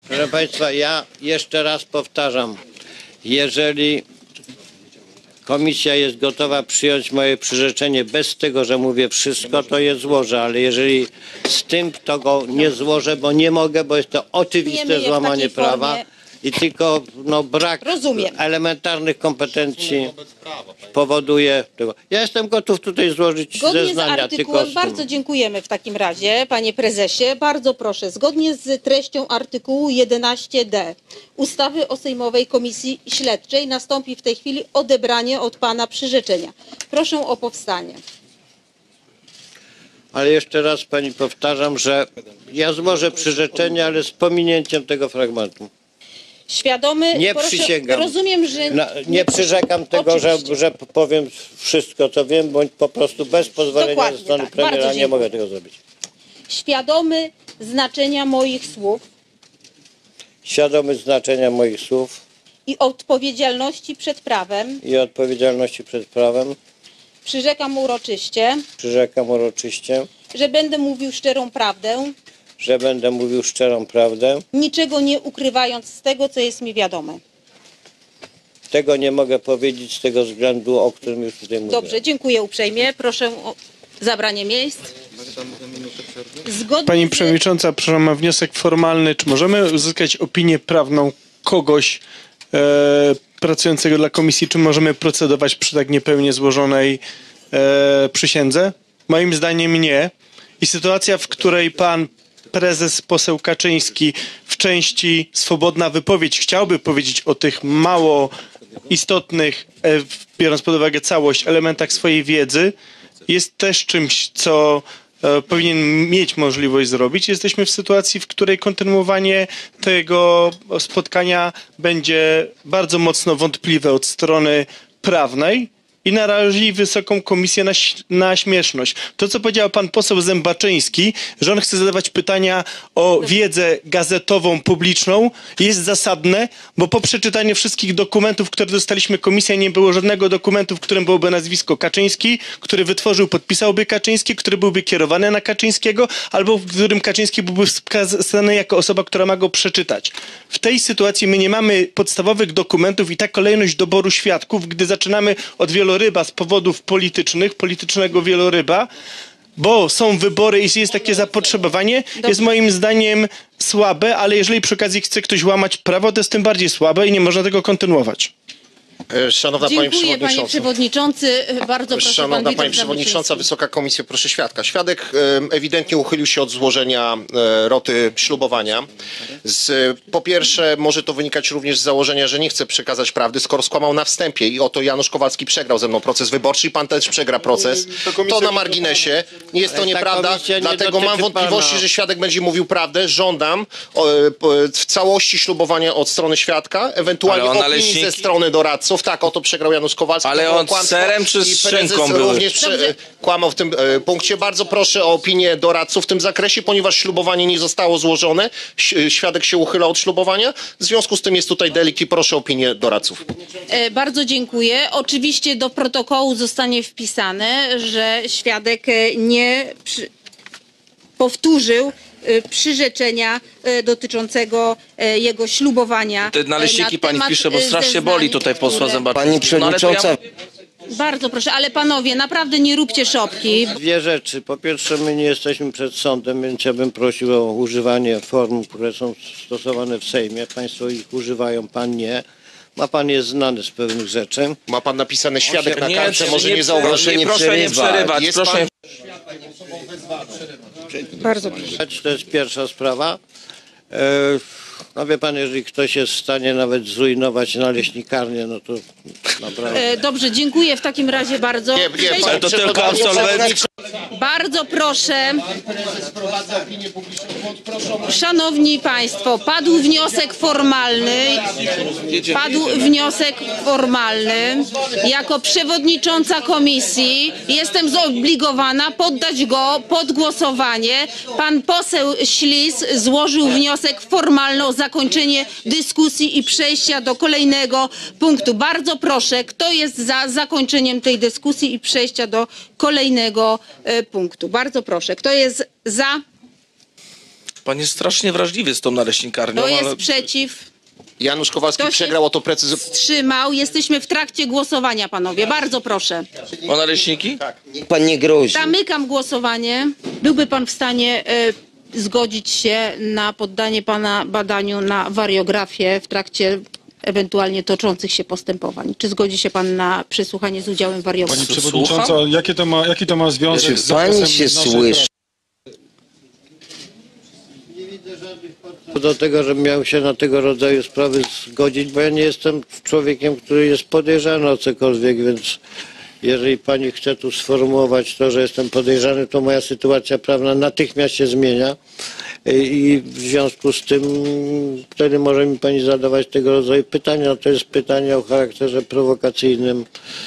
Proszę Państwa, ja jeszcze raz powtarzam, jeżeli komisja jest gotowa przyjąć moje przyrzeczenie bez tego, że mówię wszystko, to je złożę, ale jeżeli z tym, to go nie złożę, bo nie mogę, bo jest to oczywiste złamanie prawa i tylko brak elementarnych kompetencji powoduje tego. Ja jestem gotów tutaj złożyć zeznania. Z artykułem, bardzo dziękujemy w takim razie, panie prezesie. Bardzo proszę, zgodnie z treścią artykułu 11d ustawy o Sejmowej Komisji Śledczej nastąpi w tej chwili odebranie od pana przyrzeczenia. Proszę o powstanie. Ale jeszcze raz pani powtarzam, że ja złożę przyrzeczenie, ale z pominięciem tego fragmentu. Świadomy, nie przysięgam. Rozumiem, że nie przyrzekam tego, że powiem wszystko, co wiem, bądź po prostu bez pozwolenia ze strony premiera nie mogę tego zrobić. Świadomy znaczenia moich słów. Świadomy znaczenia moich słów. I odpowiedzialności przed prawem. I odpowiedzialności przed prawem. Przyrzekam uroczyście. Przyrzekam uroczyście. Że będę mówił szczerą prawdę. Że będę mówił szczerą prawdę. Niczego nie ukrywając z tego, co jest mi wiadome. Tego nie mogę powiedzieć z tego względu, o którym już tutaj mówiłem. Dobrze, dziękuję uprzejmie. Proszę o zabranie miejsc. Pani Przewodnicząca, proszę, mam wniosek formalny. Czy możemy uzyskać opinię prawną kogoś pracującego dla komisji? Czy możemy procedować przy tak niepełnie złożonej przysiędze? Moim zdaniem nie. I sytuacja, w której pan prezes, poseł Kaczyński w części swobodna wypowiedź chciałby powiedzieć o tych mało istotnych, biorąc pod uwagę całość, elementach swojej wiedzy, jest też czymś, co powinien mieć możliwość zrobić. Jesteśmy w sytuacji, w której kontynuowanie tego spotkania będzie bardzo mocno wątpliwe od strony prawnej i narazi wysoką komisję na śmieszność. To, co powiedział pan poseł Zębaczyński, że on chce zadawać pytania o wiedzę gazetową, publiczną, jest zasadne, bo po przeczytaniu wszystkich dokumentów, które dostaliśmy, komisja, nie było żadnego dokumentu, w którym byłoby nazwisko Kaczyński, który wytworzył, podpisałby Kaczyński, który byłby kierowany na Kaczyńskiego, albo w którym Kaczyński byłby wskazany jako osoba, która ma go przeczytać. W tej sytuacji my nie mamy podstawowych dokumentów i ta kolejność doboru świadków, gdy zaczynamy od wieloryba z powodów politycznych, politycznego wieloryba, bo są wybory i jest takie zapotrzebowanie, jest moim zdaniem słabe, ale jeżeli przy okazji chce ktoś łamać prawo, to jest tym bardziej słabe i nie można tego kontynuować. Szanowna Pani Przewodnicząca. Panie Przewodniczący. Bardzo proszę. Szanowna Pani Przewodnicząca, Wysoka Komisjo, proszę świadka. Świadek ewidentnie uchylił się od złożenia roty ślubowania. Po pierwsze, może to wynikać również z założenia, że nie chce przekazać prawdy, skoro skłamał na wstępie i oto Janusz Kowalski przegrał ze mną proces wyborczy i pan też przegra proces. To na marginesie. Nie jest to nieprawda, dlatego mam wątpliwości, że świadek będzie mówił prawdę. Żądam w całości ślubowania od strony świadka, ewentualnie opinii ze strony doradców. Tak, oto przegrał Janusz Kowalski. Ale on serem czy z szynką był? Również kłamał w tym punkcie. Bardzo proszę o opinię doradców w tym zakresie, ponieważ ślubowanie nie zostało złożone. Świadek się uchyla od ślubowania. W związku z tym jest tutaj delikt i proszę o opinię doradców. Bardzo dziękuję. Oczywiście do protokołu zostanie wpisane, że świadek nie powtórzył przyrzeczenia dotyczącego jego ślubowania. Te naleśniki pani pisze, bo strasznie boli tutaj posła Zębaczyńskiego. Pani Przewodnicząca. Bardzo proszę, ale panowie, naprawdę nie róbcie szopki. Dwie rzeczy. Po pierwsze, my nie jesteśmy przed sądem, więc ja bym prosił o używanie form, które są stosowane w Sejmie. Państwo ich używają, pan nie. Ma pan jest znany z pewnych rzeczy. Ma pan napisane świadek na kartce, może nie zauważyć. Proszę nie przerywać. Proszę. Bardzo proszę. To jest pierwsza sprawa. No wie pan, jeżeli ktoś jest w stanie nawet zrujnować naleśnikarnię, no to naprawdę... Dobrze, dziękuję w takim razie bardzo. Ale to tylko absolwent. Bardzo proszę. Szanowni Państwo, padł wniosek formalny. Jako przewodnicząca komisji jestem zobligowana poddać go pod głosowanie. Pan poseł Ślis złożył wniosek formalny o zakończenie dyskusji i przejścia do kolejnego punktu. Bardzo proszę, kto jest za zakończeniem tej dyskusji i przejścia do kolejnego punktu? Bardzo proszę, kto jest za? Pan jest strasznie wrażliwy z tą naleśnikarnią, To jest ale... przeciw. Janusz Kowalski Kto się przegrał o to precyzję. Wstrzymał. Jesteśmy w trakcie głosowania, panowie. Bardzo proszę. O naleśniki? Pan nie grozi. Zamykam głosowanie. Byłby pan w stanie zgodzić się na poddanie pana badaniu na wariografię w trakcie ewentualnie toczących się postępowań? Czy zgodzi się pan na przesłuchanie z udziałem wariografii? Pani przewodnicząca, jaki to ma związek Czy z zakresem pani się naszej słyszy? Do tego, że miał się na tego rodzaju sprawy zgodzić, bo ja nie jestem człowiekiem, który jest podejrzany o cokolwiek, więc jeżeli pani chce tu sformułować to, że jestem podejrzany, to moja sytuacja prawna natychmiast się zmienia i w związku z tym wtedy może mi pani zadawać tego rodzaju pytania. No to jest pytanie o charakterze prowokacyjnym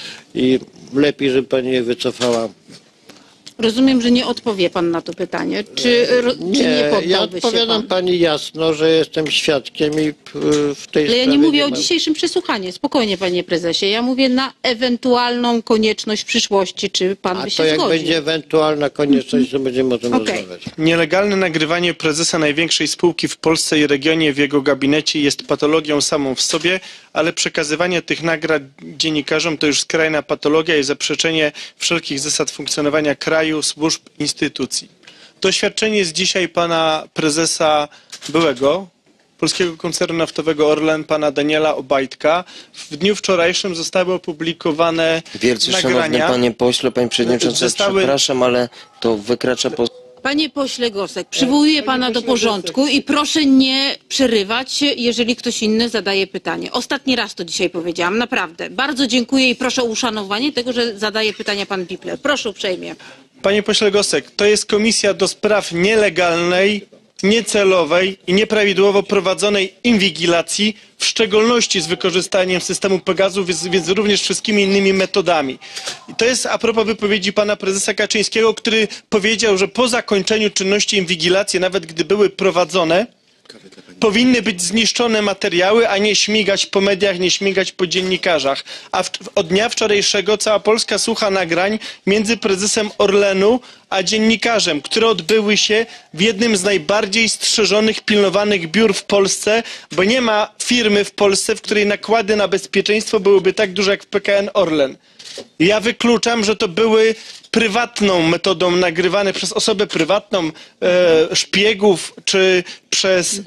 i lepiej, żeby pani je wycofała. Rozumiem, że nie odpowie pan na to pytanie. Czy nie poddałby ja się odpowiadam pan? pani jasno, że jestem świadkiem i w tej Ale ja sprawie nie mówię o ma- dzisiejszym przesłuchaniu. Spokojnie, panie prezesie. Ja mówię na ewentualną konieczność w przyszłości. Czy pan A by to się jak zgodził? będzie ewentualna konieczność, to będziemy o tym Okej. rozmawiać. Nielegalne nagrywanie prezesa największej spółki w Polsce i regionie w jego gabinecie jest patologią samą w sobie, ale przekazywanie tych nagrań dziennikarzom to już skrajna patologia i zaprzeczenie wszelkich zasad funkcjonowania kraju, służb, instytucji. To oświadczenie z dzisiaj pana prezesa byłego Polskiego Koncernu Naftowego Orlen, pana Daniela Obajtka. W dniu wczorajszym zostały opublikowane Wielce szanowny nagrania. panie pośle, panie przewodniczący, Zostały- przepraszam, ale to wykracza po... Panie pośle Gosek, przywołuję pana do porządku i proszę nie przerywać, jeżeli ktoś inny zadaje pytanie. Ostatni raz to dzisiaj powiedziałam, naprawdę. Bardzo dziękuję i proszę o uszanowanie tego, że zadaje pytania pan Bipler. Proszę uprzejmie. Panie pośle Gosek, to jest komisja do spraw nielegalnej, niecelowej i nieprawidłowo prowadzonej inwigilacji, w szczególności z wykorzystaniem systemu Pegasus, więc również wszystkimi innymi metodami. I to jest a propos wypowiedzi pana prezesa Kaczyńskiego, który powiedział, że po zakończeniu czynności inwigilacji, nawet gdy były prowadzone, powinny być zniszczone materiały, a nie śmigać po mediach, nie śmigać po dziennikarzach. A od dnia wczorajszego cała Polska słucha nagrań między prezesem Orlenu a dziennikarzem, które odbyły się w jednym z najbardziej strzeżonych, pilnowanych biur w Polsce, bo nie ma firmy w Polsce, w której nakłady na bezpieczeństwo byłyby tak duże jak w PKN Orlen. Ja wykluczam, że to były prywatną metodą nagrywane przez osobę prywatną, szpiegów, czy przez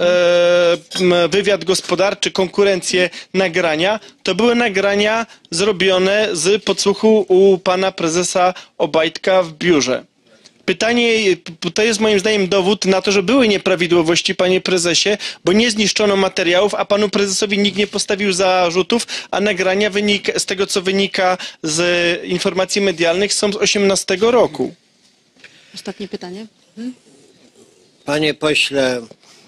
wywiad gospodarczy, konkurencję nagrania. To były nagrania zrobione z podsłuchu u pana prezesa Obajtka w biurze. Pytanie, to jest moim zdaniem dowód na to, że były nieprawidłowości, panie prezesie, bo nie zniszczono materiałów, a panu prezesowi nikt nie postawił zarzutów, a nagrania z tego, co wynika z informacji medialnych, są z 2018 roku. Ostatnie pytanie. Panie pośle,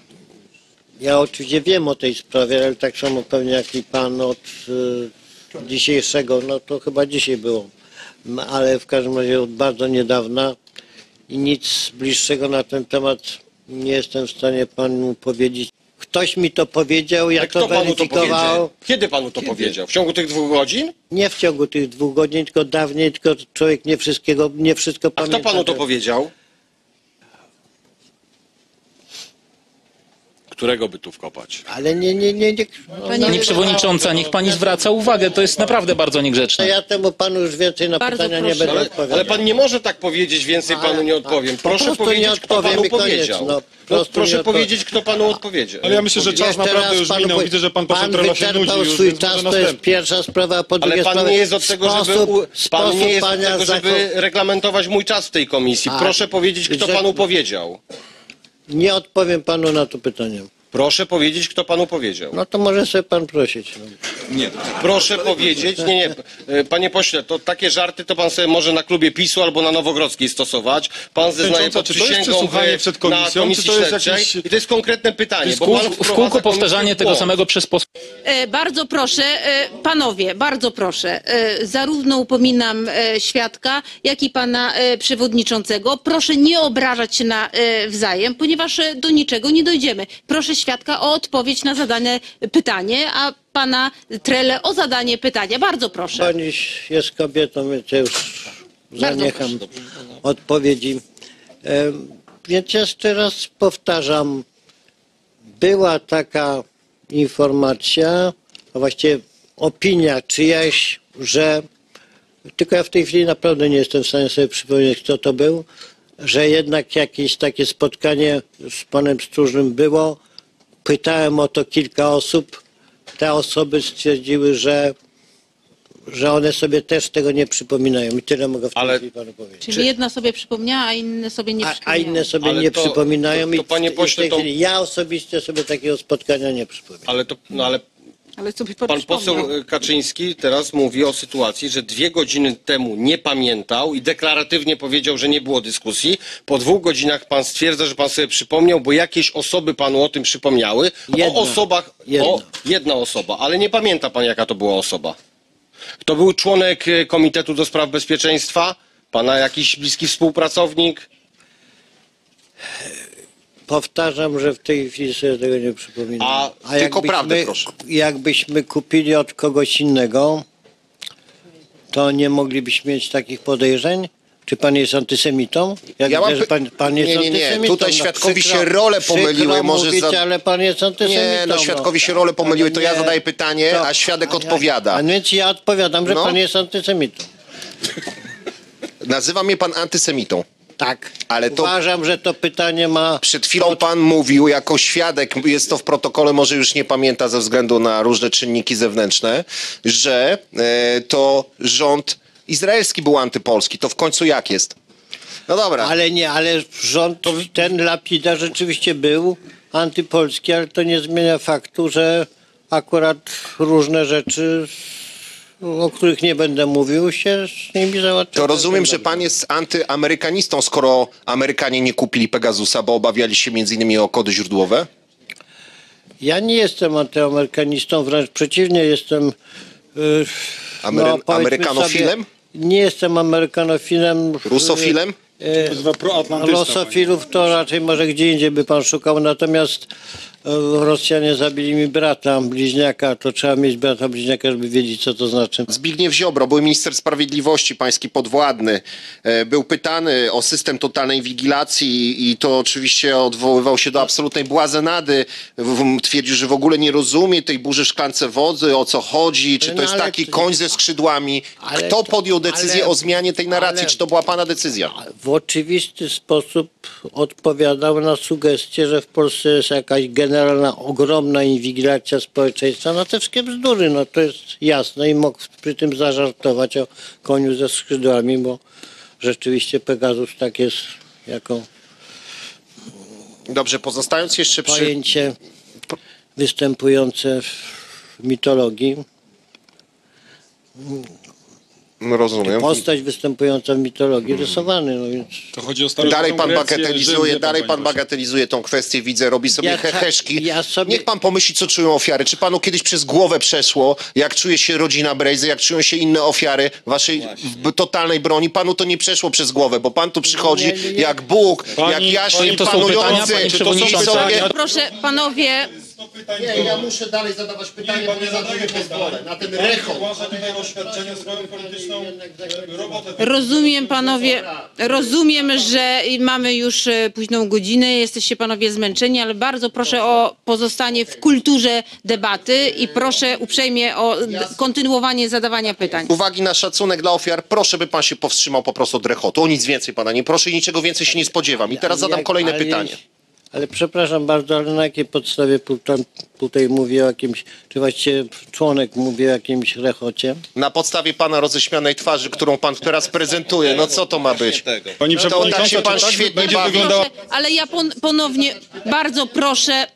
ja oczywiście wiem o tej sprawie, ale tak samo pewnie jak i pan od dzisiejszego, no to chyba dzisiaj było, ale w każdym razie od bardzo niedawna i nic bliższego na ten temat nie jestem w stanie panu powiedzieć. Ktoś mi to powiedział, ja Ale to kto panu to weryfikował. powiedział? Kiedy panu to powiedział? W ciągu tych 2 godzin? Nie w ciągu tych 2 godzin, tylko dawniej, tylko człowiek nie wszystko A pamięta. kto panu to powiedział? Którego by tu wkopać? Ale nie. Pani przewodnicząca, niech pani zwraca uwagę, to jest naprawdę bardzo niegrzeczne. Ja temu panu już więcej na Bardzo pytania nie proszę. będę Ale, odpowiadał. ale pan nie może tak powiedzieć, więcej panu nie odpowiem. Po Proszę prostu nie powiedzieć, kto odpowiem panu i koniec, powiedział. no. Po prostu Proszę nie odpowiem. powiedzieć, kto panu odpowiedział. Ale ja myślę, że czas Jeszcze naprawdę raz już panu minął. powiem, Widzę, że pan poseł pan Trela się nudzi wyczerpał już, swój więc może czas, to jest następny. pierwsza sprawa, a po drugie Ale pan sprawa, nie jest od tego, pan nie jest od pana tego, żeby reglamentować mój czas w tej komisji. A, Proszę powiedzieć, kto że- panu powiedział. Nie odpowiem panu na to pytanie. Proszę powiedzieć, kto panu powiedział. No to może sobie pan prosić. No. Proszę powiedzieć, nie, panie pośle, to takie żarty to pan sobie może na klubie PiS-u albo na Nowogrodzkiej stosować. Pan zeznaje pod Czy to jest przysięgą przesłuchanie przed komisją, na komisji czy to jest śledczej jakiś- i to jest konkretne pytanie. W Bo pan kółko wprowadza powtarzanie komisję w tego błąd. samego przez posłów. Bardzo proszę, panowie, bardzo proszę, zarówno upominam świadka, jak i pana przewodniczącego. Proszę nie obrażać się nawzajem, ponieważ do niczego nie dojdziemy. Proszę świadka o odpowiedź na zadane pytanie, a pana Trele o zadanie pytania. Bardzo proszę. Pani jest kobietą, więc ja już zaniecham odpowiedzi. Więc jeszcze raz powtarzam, była taka informacja, a właściwie opinia czyjaś, że, tylko ja w tej chwili naprawdę nie jestem w stanie sobie przypomnieć, kto to był, że jednak jakieś takie spotkanie z panem Stróżnym było. Pytałem o to kilka osób. Te osoby stwierdziły, że one sobie też tego nie przypominają. I tyle mogę w tej Ale- chwili panu powiedzieć. Czyli jedna sobie przypomniała, a inne sobie nie A przypomniały. inne sobie Ale nie to- przypominają to i panie w tej pośle, to- chwili ja osobiście sobie takiego spotkania nie przypominam. Ale to, no ale Ale sobie pan przypomniał. poseł Kaczyński teraz mówi o sytuacji, że 2 godziny temu nie pamiętał i deklaratywnie powiedział, że nie było dyskusji. Po 2 godzinach pan stwierdza, że pan sobie przypomniał, bo jakieś osoby panu o tym przypomniały. Jedna. O osobach, jedna osoba, ale nie pamięta pan, jaka to była osoba. To był członek Komitetu do Spraw Bezpieczeństwa? Pana jakiś bliski współpracownik? Powtarzam, że w tej chwili sobie tego nie przypominam. A tylko prawdę, proszę. Jakbyśmy kupili od kogoś innego, to nie moglibyśmy mieć takich podejrzeń? Czy pan jest antysemitą? Jak Ja mam widzę, że pan jest nie. antysemitą. Tutaj No, świadkowi przykro- się role przykro pomyliły. Może mówić, za... ale pan jest antysemitą. Nie, no świadkowi się role pomyliły. To ja Nie, zadaję pytanie, to- a świadek odpowiada. A więc ja odpowiadam, że No. pan jest antysemitą. Nazywa mnie pan antysemitą. Tak. Ale to- Uważam, że to pytanie ma... Przed chwilą pan mówił jako świadek, jest to w protokole, może już nie pamięta ze względu na różne czynniki zewnętrzne, że to rząd izraelski był antypolski. To w końcu jak jest? No dobra. Ale rząd, ten Lapida rzeczywiście był antypolski, ale to nie zmienia faktu, że akurat różne rzeczy, o których nie będę mówił, się z nimi załatwiają. To rozumiem, że pan jest antyamerykanistą, skoro Amerykanie nie kupili Pegasusa, bo obawiali się między innymi o kody źródłowe? Ja nie jestem antyamerykanistą, wręcz przeciwnie, jestem... powiedzmy Amerykanofilem? sobie, nie jestem amerykanofilem. Rusofilem? Dwa proatlantysta, Losofilów to raczej może gdzie indziej by pan szukał, natomiast Rosjanie zabili mi brata bliźniaka, to trzeba mieć brata bliźniaka, żeby wiedzieć, co to znaczy. Zbigniew Ziobro, były minister sprawiedliwości, pański podwładny, był pytany o system totalnej wigilacji i to oczywiście odwoływał się do absolutnej błazenady. Twierdził, że w ogóle nie rozumie tej burzy w szklance wody, o co chodzi, czy to No, jest ale taki to- koń ze skrzydłami. ale Kto to- podjął decyzję ale- o zmianie tej narracji? ale- Czy to była pana decyzja? W oczywisty sposób odpowiadał na sugestię, że w Polsce jest jakaś generalna, ogromna inwigilacja społeczeństwa. No te wszystkie bzdury, no to jest jasne i mógł przy tym zażartować o koniu ze skrzydłami, bo rzeczywiście Pegasus tak jest jako Dobrze, pozostając jeszcze przy... pojęcie występujące w mitologii. No, rozumiem. Postać występująca w mitologii rysowany, no więc... To chodzi o starożytną Dalej pan Grecję, bagatelizuje, Rzym, dalej wie pan panie pośle. bagatelizuje tą kwestię, widzę, robi sobie Ja heheszki. ja sobie- Niech pan pomyśli, co czują ofiary. Czy panu kiedyś przez głowę przeszło, jak czuje się rodzina Brejzy, jak czują się inne ofiary waszej totalnej broni? Panu to nie przeszło przez głowę, bo pan tu przychodzi Nie. jak Bóg, Pani- jak jaśnie pani, to są pytania, panujący. pani Czy to są przewodnicząca? pytania? Proszę, panowie, Nie, ja muszę dalej zadawać pytania, bo nie zadaję pozwolę. Na ten rechot. rozumiem panowie, rozumiem, że mamy już późną godzinę, jesteście panowie zmęczeni, ale bardzo proszę o pozostanie w kulturze debaty i proszę uprzejmie o kontynuowanie zadawania pytań. Uwagi na szacunek dla ofiar, proszę, by pan się powstrzymał po prostu od rechotu. O nic więcej pana nie proszę i niczego więcej się nie spodziewam. I teraz zadam kolejne pytanie. Ale przepraszam bardzo, ale na jakiej podstawie pan tutaj mówi o jakimś, czy właściwie członek mówi o jakimś rechocie? Na podstawie pana roześmianej twarzy, którą pan teraz prezentuje, no co to ma być? Pani To tak przewodnicząca, się pan to tak świetnie będzie bawi. wyglądała... Proszę, ale ja ponownie bardzo proszę,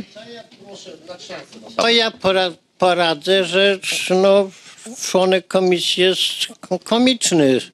To ja poradzę, że no, członek komisji jest komiczny.